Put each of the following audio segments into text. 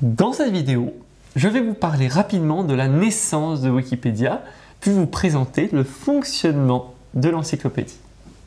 Dans cette vidéo, je vais vous parler rapidement de la naissance de Wikipédia, puis vous présenter le fonctionnement de l'encyclopédie.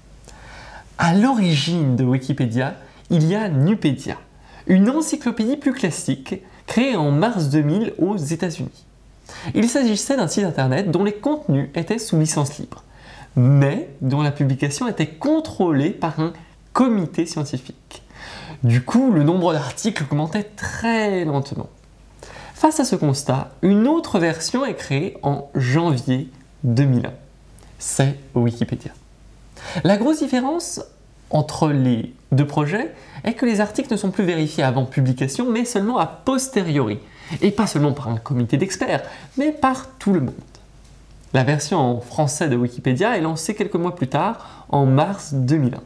À l'origine de Wikipédia, il y a Nupedia, une encyclopédie plus classique créée en mars 2000 aux États-Unis. Il s'agissait d'un site internet dont les contenus étaient sous licence libre, mais dont la publication était contrôlée par un comité scientifique. Du coup, le nombre d'articles augmentait très lentement. Face à ce constat, une autre version est créée en janvier 2001. C'est Wikipédia. La grosse différence entre les deux projets est que les articles ne sont plus vérifiés avant publication, mais seulement a posteriori. Et pas seulement par un comité d'experts, mais par tout le monde. La version en français de Wikipédia est lancée quelques mois plus tard, en mars 2001.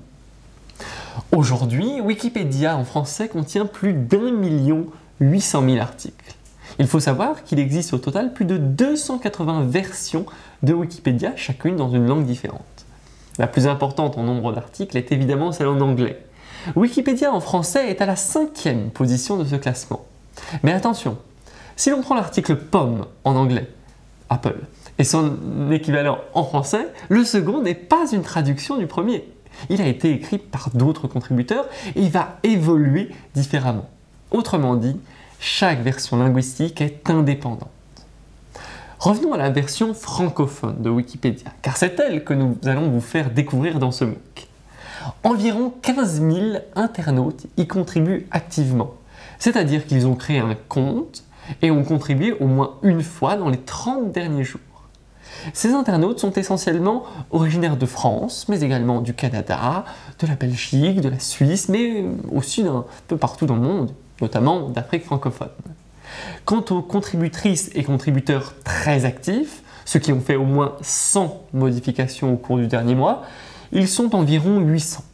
Aujourd'hui, Wikipédia en français contient plus d'1 800 000 articles. Il faut savoir qu'il existe au total plus de 280 versions de Wikipédia, chacune dans une langue différente. La plus importante en nombre d'articles est évidemment celle en anglais. Wikipédia en français est à la 5e position de ce classement. Mais attention, si l'on prend l'article pomme en anglais, Apple, et son équivalent en français, le second n'est pas une traduction du premier. Il a été écrit par d'autres contributeurs et il va évoluer différemment. Autrement dit, chaque version linguistique est indépendante. Revenons à la version francophone de Wikipédia, car c'est elle que nous allons vous faire découvrir dans ce MOOC. Environ 15 000 internautes y contribuent activement, c'est-à-dire qu'ils ont créé un compte et ont contribué au moins une fois dans les 30 derniers jours. Ces internautes sont essentiellement originaires de France, mais également du Canada, de la Belgique, de la Suisse, mais aussi d'un peu partout dans le monde, notamment d'Afrique francophone. Quant aux contributrices et contributeurs très actifs, ceux qui ont fait au moins 100 modifications au cours du dernier mois, ils sont environ 800.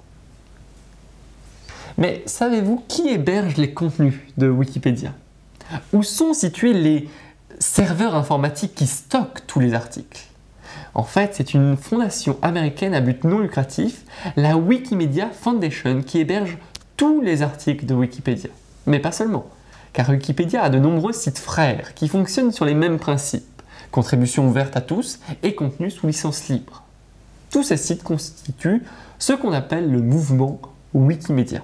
Mais savez-vous qui héberge les contenus de Wikipédia? Où sont situés les serveurs informatiques qui stockent tous les articles? En fait, c'est une fondation américaine à but non lucratif, la Wikimedia Foundation, qui héberge tous les articles de Wikipédia. Mais pas seulement, car Wikipédia a de nombreux sites frères qui fonctionnent sur les mêmes principes, contribution ouverte à tous et contenu sous licence libre. Tous ces sites constituent ce qu'on appelle le mouvement Wikimedia.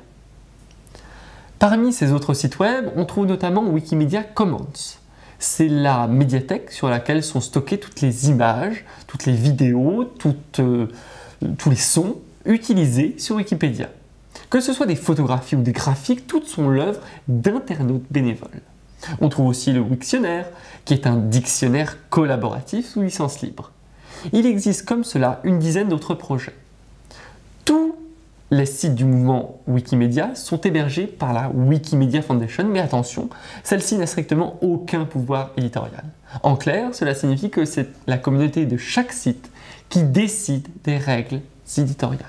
Parmi ces autres sites web, on trouve notamment Wikimedia Commons. C'est la médiathèque sur laquelle sont stockées toutes les images, toutes les vidéos, tous les sons utilisés sur Wikipédia. Que ce soit des photographies ou des graphiques, toutes sont l'œuvre d'internautes bénévoles. On trouve aussi le Wiktionnaire, qui est un dictionnaire collaboratif sous licence libre. Il existe comme cela une dizaine d'autres projets. Tous les sites du mouvement Wikimedia sont hébergés par la Wikimedia Foundation, mais attention, celle-ci n'a strictement aucun pouvoir éditorial. En clair, cela signifie que c'est la communauté de chaque site qui décide des règles éditoriales.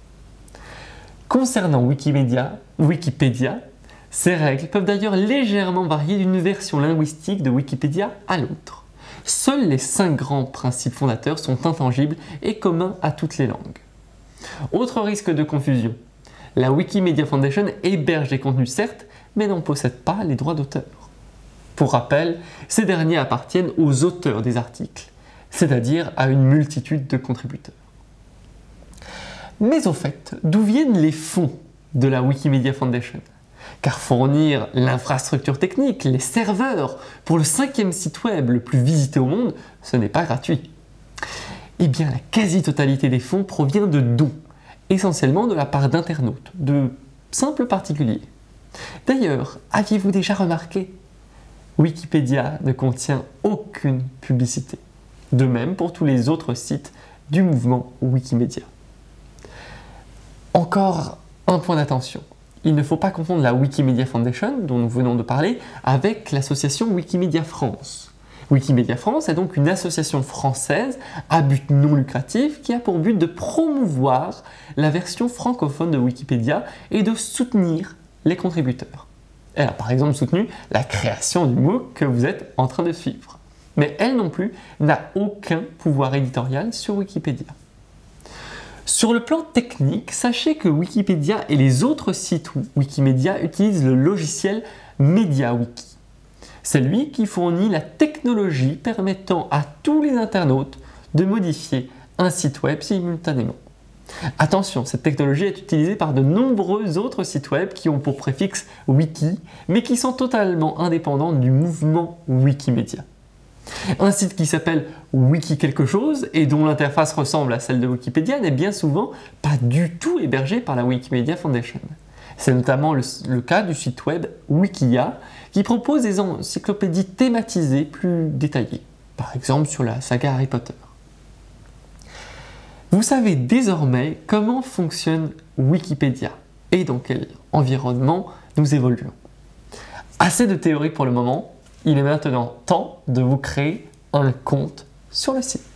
Concernant Wikipédia, ces règles peuvent d'ailleurs légèrement varier d'une version linguistique de Wikipédia à l'autre. Seuls les 5 grands principes fondateurs sont intangibles et communs à toutes les langues. Autre risque de confusion, la Wikimedia Foundation héberge des contenus certes, mais n'en possède pas les droits d'auteur. Pour rappel, ces derniers appartiennent aux auteurs des articles, c'est-à-dire à une multitude de contributeurs. Mais au fait, d'où viennent les fonds de la Wikimedia Foundation? Car fournir l'infrastructure technique, les serveurs, pour le 5e site web le plus visité au monde, ce n'est pas gratuit. Eh bien, la quasi-totalité des fonds provient de dons, essentiellement de la part d'internautes, de simples particuliers. D'ailleurs, aviez-vous déjà remarqué? Wikipédia ne contient aucune publicité. De même pour tous les autres sites du mouvement Wikimedia. Encore un point d'attention. Il ne faut pas confondre la Wikimedia Foundation, dont nous venons de parler, avec l'association Wikimedia France. Wikimedia France est donc une association française à but non lucratif qui a pour but de promouvoir la version francophone de Wikipédia et de soutenir les contributeurs. Elle a par exemple soutenu la création du MOOC que vous êtes en train de suivre. Mais elle non plus n'a aucun pouvoir éditorial sur Wikipédia. Sur le plan technique, sachez que Wikipédia et les autres sites Wikimedia utilisent le logiciel MediaWiki. C'est lui qui fournit la technologie permettant à tous les internautes de modifier un site web simultanément. Attention, cette technologie est utilisée par de nombreux autres sites web qui ont pour préfixe Wiki, mais qui sont totalement indépendants du mouvement Wikimedia. Un site qui s'appelle Wiki quelque chose et dont l'interface ressemble à celle de Wikipédia n'est bien souvent pas du tout hébergé par la Wikimedia Foundation. C'est notamment le cas du site web Wikia qui propose des encyclopédies thématisées plus détaillées, par exemple sur la saga Harry Potter. Vous savez désormais comment fonctionne Wikipédia et dans quel environnement nous évoluons. Assez de théorie pour le moment, il est maintenant temps de vous créer un compte sur le site.